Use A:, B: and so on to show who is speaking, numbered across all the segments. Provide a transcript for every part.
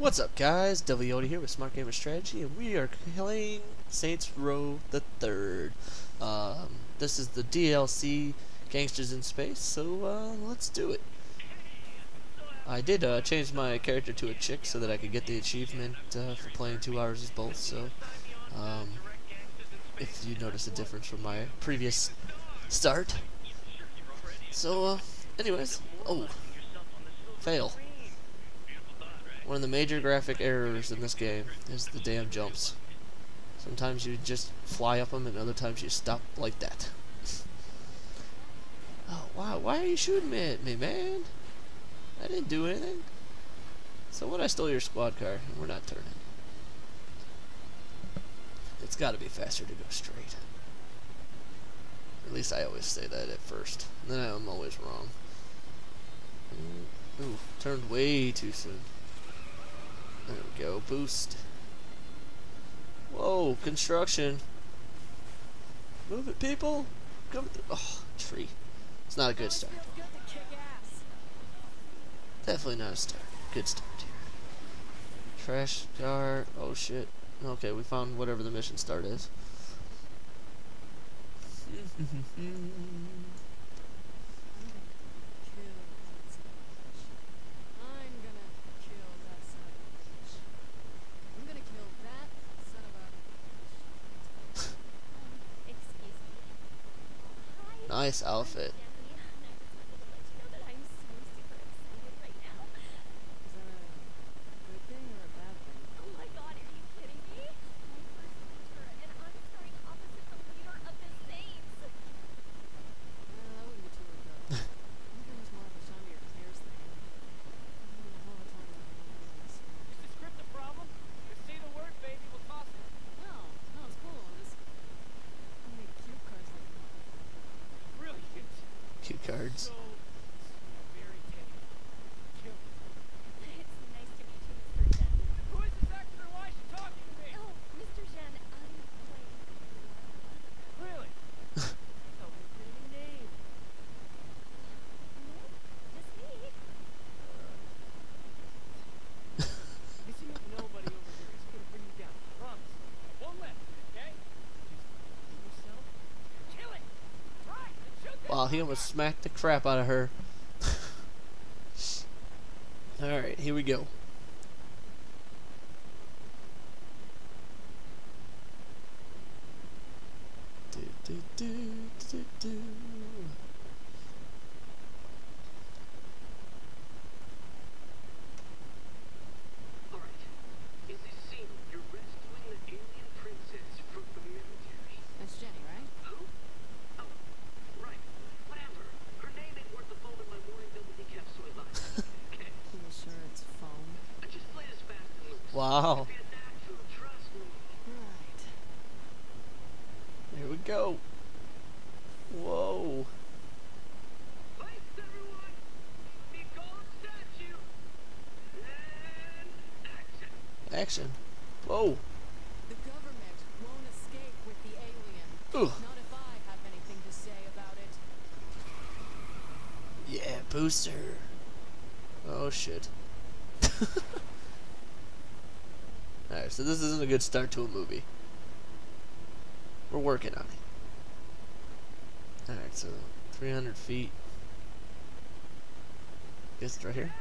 A: What's up, guys? Yoda here with Smart Gamer Strategy, and we are playing Saints Row the Third. This is the DLC Gangsters in Space, so let's do it. I did change my character to a chick so that I could get the achievement for playing 2 hours as both. So, if you notice a difference from my previous start. So, anyways, fail. One of the major graphic errors in this game is the damn jumps. Sometimes you just fly up them, and other times you stop like that. Oh, wow, why are you shooting at me, man? I didn't do anything. So what, I stole your squad car, and we're not turning. It's gotta be faster to go straight. At least I always say that at first. Then I'm always wrong. Ooh, turned way too soon. There we go, boost. Whoa, construction. Move it, people. Come through. Oh, tree. It's not a good start. Definitely not a start. Good start here. Trash car. Oh shit. Okay, we found whatever the mission start is. Nice outfit. Cue cards. Wow, he almost smacked the crap out of her. Alright, here we go. Wow. Here we go. Whoa. Action. Whoa.
B: The government won't escape with the alien.
A: Ooh.
B: Not if I have anything to say about it.
A: Yeah, booster. Oh shit. Alright, so this isn't a good start to a movie. We're working on it. Alright, so 300 feet. Guess it's right here.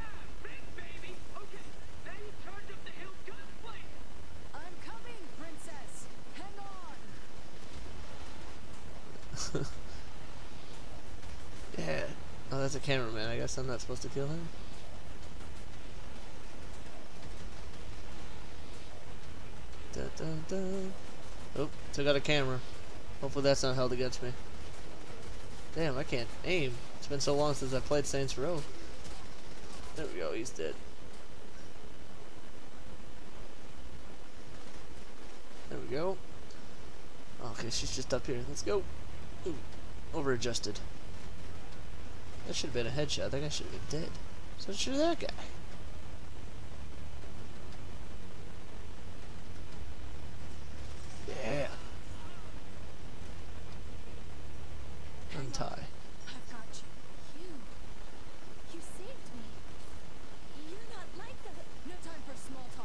B: I'm coming, princess. Hang on.
A: Yeah. Oh, that's a cameraman. I guess I'm not supposed to kill him. Dun, dun, dun. Oh, took out a camera. Hopefully that's not held against me. Damn, I can't aim. It's been so long since I played Saints Row. There we go, he's dead. There we go. Okay, she's just up here. Let's go. Ooh, over-adjusted. That should have been a headshot. That guy should have been dead. So should that guy. Yeah. Untie.
B: I've got you. You saved me. You're not like the... No time for small talk.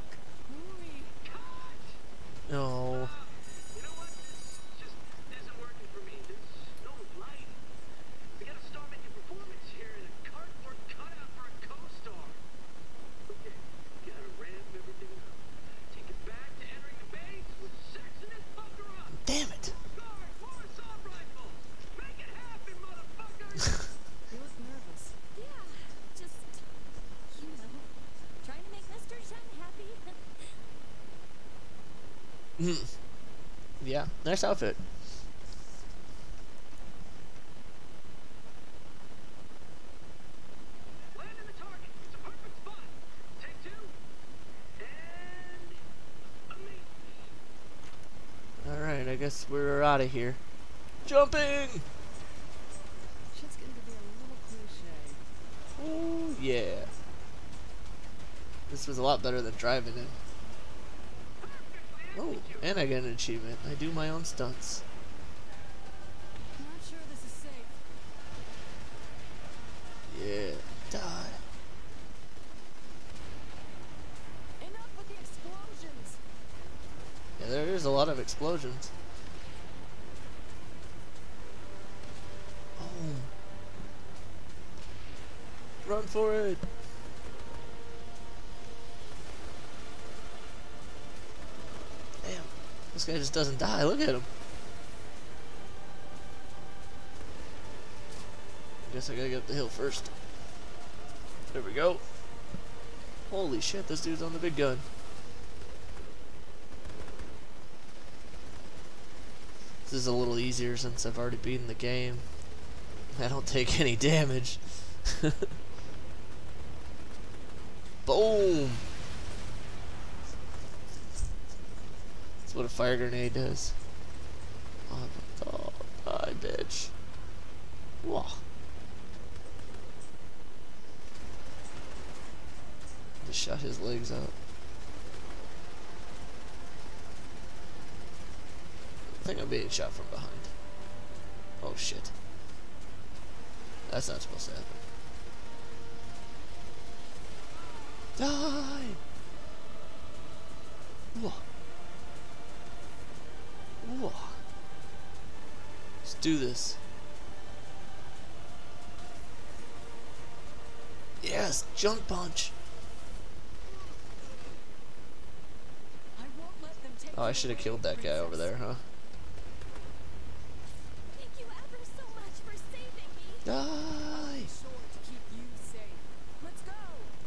A: yeah, nice outfit.
C: Land in the target. It's a perfect spot. Take two. And amazing.
A: Alright, I guess we're out of here. Jumping!
B: Shit's getting to be a little cliche.
A: Oh, yeah. This was a lot better than driving it. Oh, and I get an achievement. I do my own stunts.
B: Not sure this is safe.
A: Yeah, die.
B: Enough with the explosions.
A: Yeah, there is a lot of explosions. Oh. Run for it! Damn, this guy just doesn't die. Look at him. I guess I gotta get up the hill first. There we go. Holy shit, this dude's on the big gun. This is a little easier since I've already beaten the game. I don't take any damage. Boom! That's what a fire grenade does. Oh, die, bitch. Whoa. Just shot his legs out. I think I'm being shot from behind. Oh shit. That's not supposed to happen. Die! Whoa. Whoa. Let's do this. Yes, junk punch.
B: I won't let them take
A: Oh, I
B: you
A: should have
B: away,
A: killed that guy over
B: Princess.
A: there, huh?
D: Thank you ever so much for saving me.
A: Die!
B: Be sure to keep you safe. Let's go.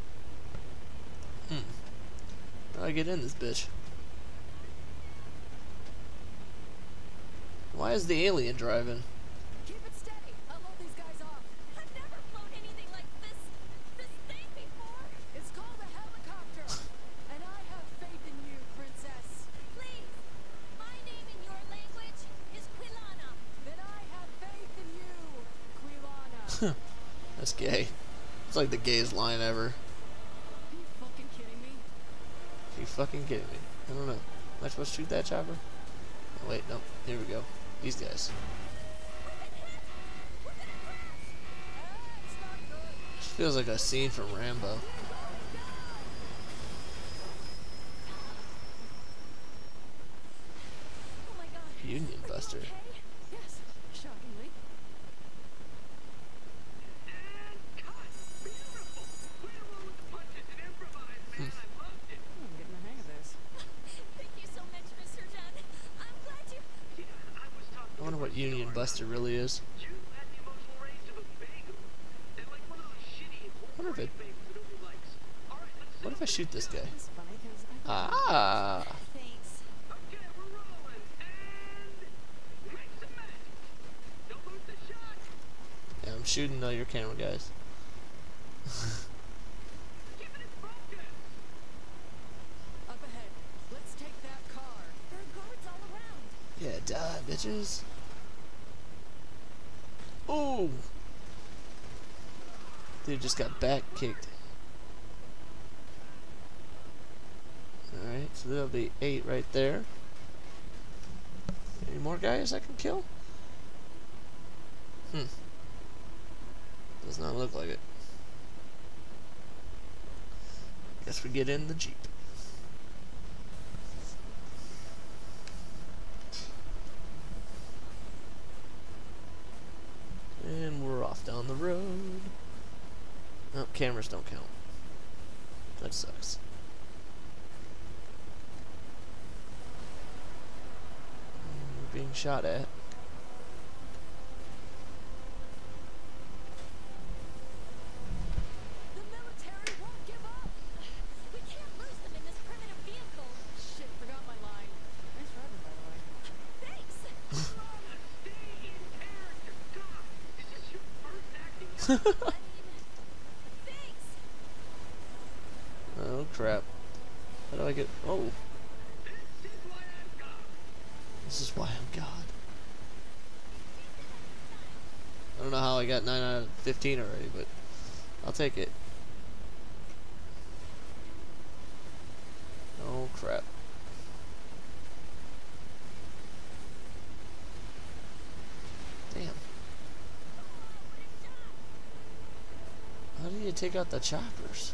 A: How do I get in this bitch? Why is the alien driving?
B: Keep it steady. I'll load these guys off.
D: I've never flown anything like this thing before.
B: It's called a helicopter. And I have faith in you, Princess.
D: Please, my name in your language is Quilana.
B: Then I have faith in you, Quilana.
A: That's gay. It's like the gayest line ever.
B: Are you fucking kidding me?
A: Are you fucking kidding me? I don't know. Am I supposed to shoot that chopper? Oh, wait, no. Here we go. These guys.
B: It's not good.
A: This feels like a scene from Rambo.
D: Oh my god.
A: Union
D: Are you
A: Buster.
D: okay?
B: Yes, shockingly.
C: And cut. Beautiful. Way to roll with the punches and improvise, man. I loved it.
B: I'm getting the hang of this.
D: Thank you so much, Mr. Dunn. I'm glad you...
C: Yeah, I was talking
A: I wonder what Union Buster really is.
C: You had the emotional range of a bagel. And like one of those shitty
A: Wonder if it-
C: bagels that nobody likes. All right, let's
A: What if I shoot this guy?
B: It's funny because
A: Ah!
D: Thanks.
C: Okay, we're rolling. And make some magic. Don't lose the shot.
A: Yeah, I'm shooting your camera guys.
C: Keeping it focused.
B: up ahead. Let's take that car.
D: There are guards all around.
A: Yeah, die, bitches. Ooh! Dude just got back kicked. Alright, so there'll be 8 right there. Any more guys I can kill? Does not look like it. Guess we get in the Jeep. And we're off down the road. Oh, cameras don't count. That sucks. We're being shot at.
B: The military won't give up.
D: We can't lose them in this primitive vehicle.
B: Shit, forgot my line. Nice driving, by the way.
D: Thanks.
A: Oh crap. How do I get... Oh,
C: This is why I'm God.
A: this is why I'm God. I don't know how I got 9 out of 15 already, but I'll take it. Oh crap. Damn. How do you take out the choppers?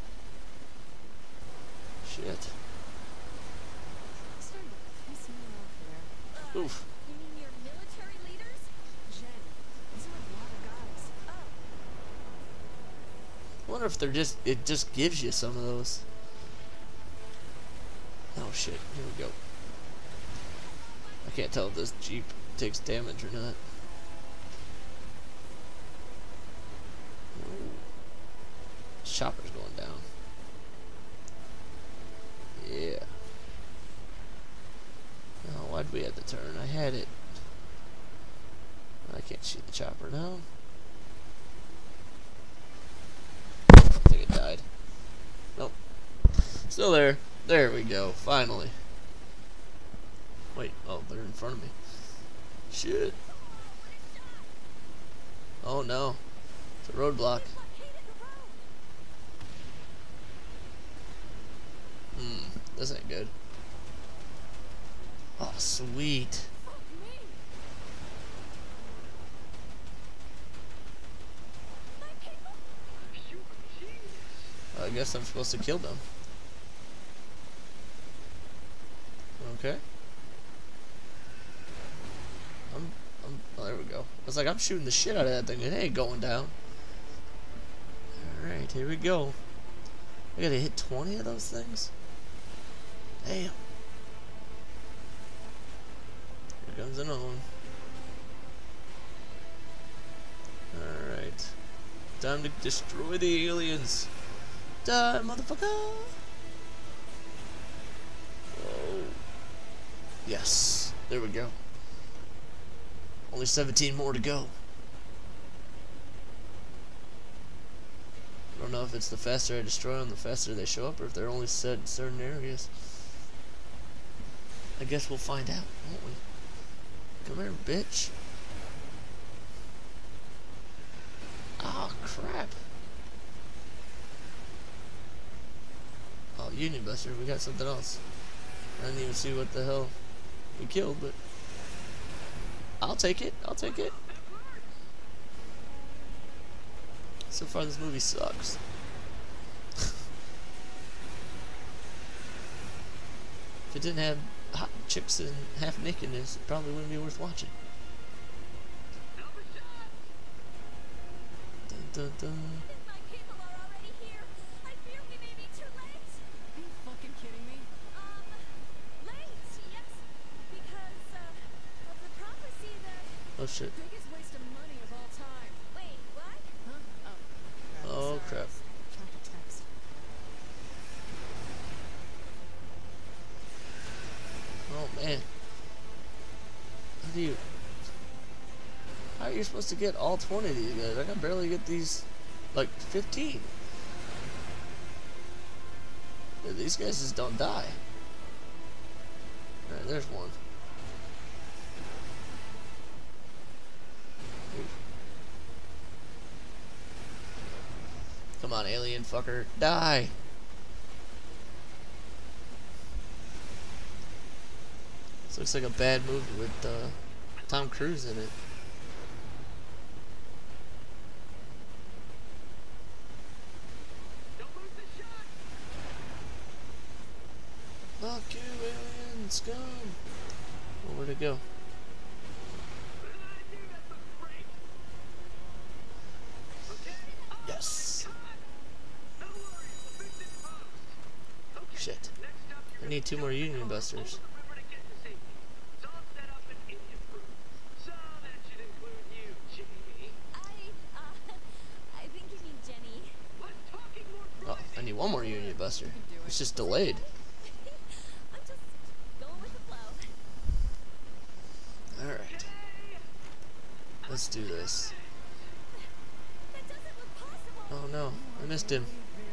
A: Shit.
B: It's starting to piss me off there.
A: Oof.
D: You mean your military leaders?
B: Jen, these are a lot of guys.
A: I wonder if they're just... It just gives you some of those. Oh shit. Here we go. I can't tell if this Jeep takes damage or not. Ooh. Chopper's going down. Yeah. Oh, why'd we have to turn? I had it. I can't shoot the chopper now. I think it died. Nope. Still there. There we go. Finally. Wait. Oh, they're in front of me. Shit. Oh no. It's a roadblock.
D: Blockaded the road.
A: This ain't good. Oh, sweet.
B: Fuck me.
D: My people.
C: You're a genius.
A: I guess I'm supposed to kill them. Okay. Oh, there we go. I was like, I'm shooting the shit out of that thing. It ain't going down. Alright, here we go. I gotta hit 20 of those things? Damn. Here comes another one. Alright. Time to destroy the aliens. Die, motherfucker! Oh. Yes. There we go. Only 17 more to go. I don't know if it's the faster I destroy them, the faster they show up, or if they're only set in certain areas. I guess we'll find out, won't we? Come here, bitch. Oh, crap. Oh, Union Buster, we got something else. I didn't even see what the hell we killed, but I'll take it. I'll take it. So far, this movie sucks. If it didn't have hot chicks and half nakedness, it probably wouldn't be worth watching. Dun, dun, dun.
D: My people are already here. I fear we may be too late.
B: Are you fucking kidding me?
D: Late, yes. Because, of the prophecy that...
A: Oh shit.
B: Biggest waste of money of all time.
D: Wait, what?
B: Huh? Oh.
A: Oh crap.
B: Trying to text.
A: Oh man. How do you... How are you supposed to get all 20 of these guys? I can barely get these, like, 15. Yeah, these guys just don't die. Alright, there's one. Ooh. Come on, alien fucker. Die! This looks like a bad movie with Tom Cruise in it.
C: Don't lose the shot.
A: Fuck you, alien scum! Well, where'd it go?
C: I knew that looked great. Okay.
A: Yes!
C: No worries. We'll fix it in post. Okay.
A: Shit.
C: Next up, you're
A: I need 2 more Union Busters.
C: over the river to get to safety. It's all set up and Indian-proof. So that should include you, Jamie.
D: I think you mean Jenny.
C: But talking more
A: Oh, I need 1 more Union Buster. It's just delayed.
D: I'm just going with the flow.
A: Alright. Let's do this.
D: Then
A: Oh no, I missed him.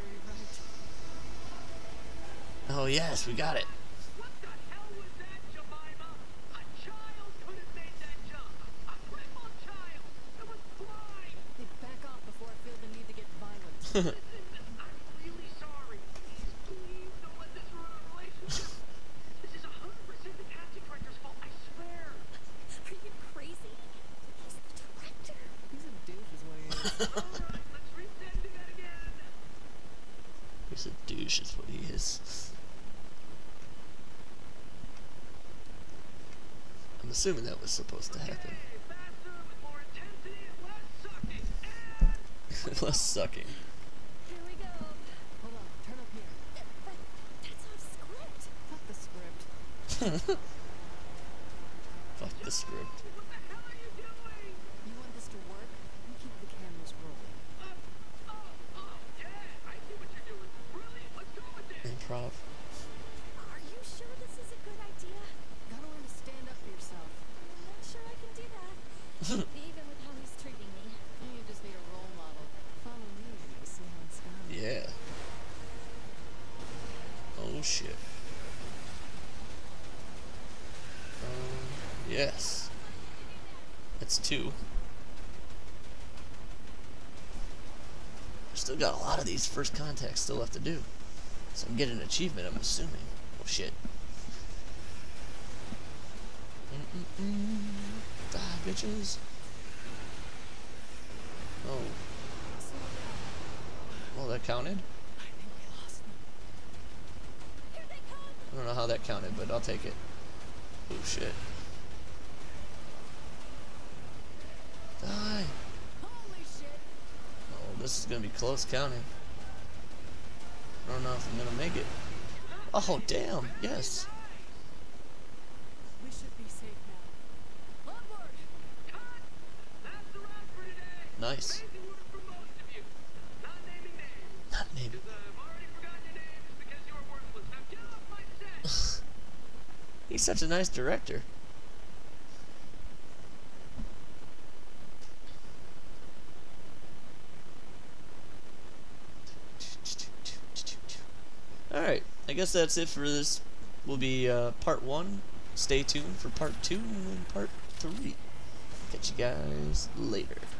A: Oh yes, we got it.
C: What the hell was that, Jemima? A child could have made that jump. A crippled child. It was blind.
B: Hey, back off before I feel the need to get violent.
C: Listen, I'm really sorry. Please don't let this ruin our relationship. This is 100% the casting director's fault, I swear.
D: Are you crazy? He's the director.
B: He's a douche is what he is.
C: Alright, let's reset and do that again.
A: He's a douche, is what he is. I'm assuming that was supposed to happen.
C: Okay, faster with more intensity and less sucking. And
A: Less sucking.
D: Here we go.
B: Hold on, turn up here.
D: But that's off script.
B: Fuck the script.
A: Fuck the script.
C: what the hell are you doing?
B: You want this to work? You keep the cameras rolling.
C: Yeah, I see what you're doing. Brilliant, let's go with this.
A: Improv.
D: Are you sure this is a good idea?
B: Gotta learn to stand up for yourself.
D: I'm not sure I can do that. Even with how he's treating me.
B: You just need a role model. Follow me and you'll see how it's done.
A: Yeah. Oh shit. Yes. That's 2. Still got a lot of these first contacts still left to do. So I can get an achievement, I'm assuming. Oh shit. Die, bitches. Oh. Well, that counted?
B: I think we lost them.
D: Here they come.
A: I don't know how that counted, but I'll take it. Oh shit. Die.
B: Holy shit!
A: Oh, this is gonna be close counting. I don't know if I'm gonna make it. Oh, damn. Yes.
B: We should be safe now. Onward!
C: Cut! That's the wrap for today.
A: Nice.
C: Crazy word for most of you. Not naming names.
A: Not maybe.
C: Because I've already forgotten your names because you were worthless. Now get off my set!
A: He's such a nice director. Alright, I guess that's it for this. Will be part 1. Stay tuned for part 2 and then part 3. Catch you guys later.